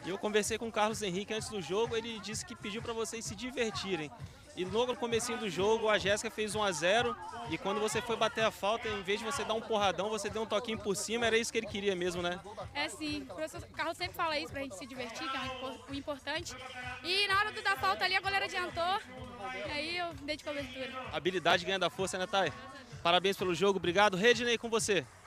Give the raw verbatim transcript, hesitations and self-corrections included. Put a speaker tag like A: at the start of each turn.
A: E eu conversei com o Carlos Henrique antes do jogo, ele disse que pediu para vocês se divertirem. E logo no comecinho do jogo, a Jéssica fez um a zero e quando você foi bater a falta, em vez de você dar um porradão, você deu um toquinho por cima, era isso que ele queria mesmo, né?
B: É sim, o professor Carlos sempre fala isso pra gente se divertir, que é o importante. E na hora do dar falta ali, a goleira adiantou, e aí eu dei de cobertura.
A: Habilidade ganha da força, né, Thay? Parabéns pelo jogo, obrigado. Redney, com você.